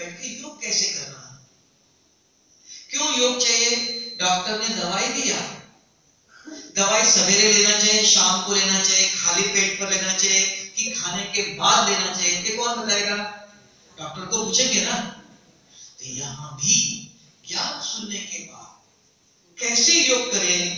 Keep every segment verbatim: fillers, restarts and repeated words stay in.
बैठ के योग कैसे करना है। क्यों योग चाहिए? डॉक्टर ने दवाई दिया, दवाई सवेरे लेना चाहिए, शाम को लेना चाहिए, खाली पेट पर लेना चाहिए कि खाने के बाद लेना चाहिए, ये कौन बताएगा? डॉक्टर को पूछेंगे ना। तो यहां भी ज्ञान सुनने के बाद कैसे योग करें?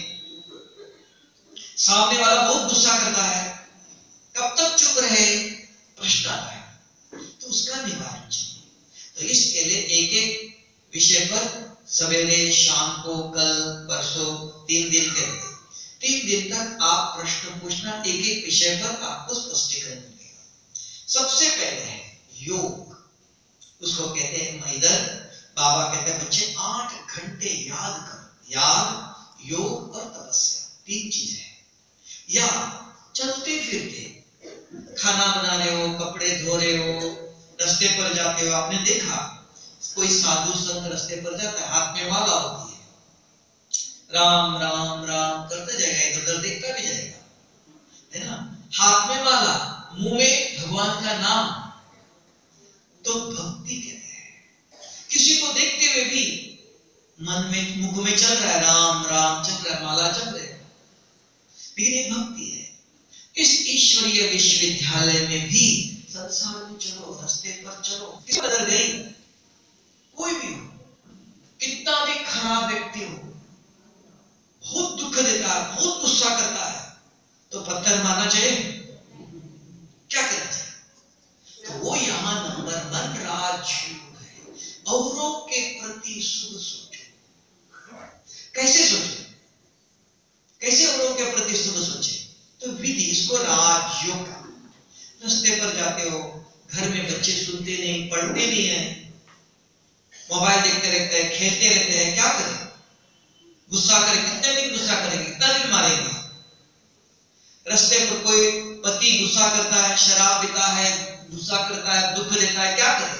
सामने वाला बहुत गुस्सा करता है, कब तक चुप रहे? प्रश्न आता है, तो उसका निवारण चाहिए। तो इसके लिए एक एक विषय पर सवेरे, शाम को, कल, परसों, तीन दिन करते, तीन दिन तक आप प्रश्न पूछना, एक एक विषय पर आपको स्पष्टीकरण मिलेगा। सबसे पहले है योग, उसको कहते हैं महिदर। बाबा कहते हैं बच्चे आठ घंटे याद करो। याद, योग और तपस्या, तीन चीजें हैं। या चलते फिरते, खाना बना रहे हो, कपड़े धो रहे हो, रास्ते पर जाते हो, आपने देखा कोई साधु संत रास्ते पर जाता है, हाथ में माला होती है, राम राम राम करता जाएगा, इधर उधर देखता भी जाएगा, है ना। हाथ में माला, मुंह में भगवान का नाम, तो भक्ति कहते हैं। किसी को देखते हुए भी मन में, मुख में चल रहा है राम राम, चल रहा है, माला चल रही है, लेकिन ये भक्ति है। इस ईश्वरीय विश्वविद्यालय में भी संसार में चलो, रास्ते पर चलो, किसी नजर गई, कोई भी हो, कितना भी खराब व्यक्ति हो, बहुत दुख देता है, बहुत गुस्सा करता है, तो पत्थर मारना चाहिए? क्या करना चाहिए? तो वो यहां नंबर वन राजयोग है। औरों के प्रति शुभ सोचो। कैसे सोचो? कैसे औरों के प्रति शुभ सोचे? तो विधि, इसको राजयोग का। रास्ते पर जाते हो, घर में बच्चे सुनते नहीं, पढ़ते नहीं है, मोबाइल देखते रहते हैं, खेलते रहते हैं, क्या करें? गुस्सा करें, कितने दिन गुस्सा करेंगे, कितना दिन मारेंगे? रास्ते पर कोई पति गुस्सा करता है, शराब पीता है, गुस्सा करता है, दुख देता है, क्या करें?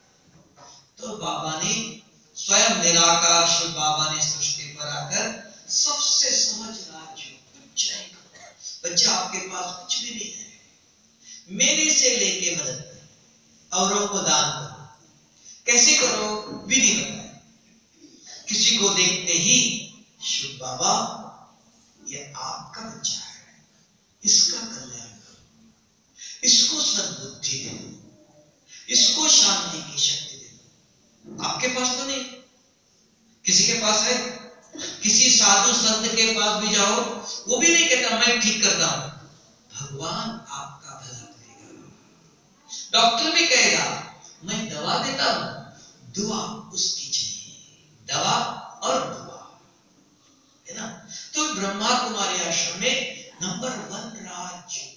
तो बाबा ने स्वयं निराकार शिव बाबा ने सृष्टि पर आकर सबसे सहज राजयोग, कुछ नहीं करो, बच्चा आपके पास कुछ भी नहीं है, मेरे से लेके मदद करो, औरों को दान करो। कैसे करो? विधि बताए। किसी को देखते ही शिव बाबा ये आपका बच्चा है, इसका कल्याण करो, इसको सद्बुद्धि दो, इसको शांति की शक्ति दे। आपके पास तो नहीं, किसी के पास है? किसी साधु संत के पास भी जाओ, वो भी नहीं कहता मैं ठीक करता हूं, भगवान आपका भला करेगा। डॉक्टर भी कहेगा मैं दवा देता हूं, दुआ उसकी चाहिए, दवा और दुआ, है ना। तो ब्रह्मा कुमारी आश्रम में नंबर वन राज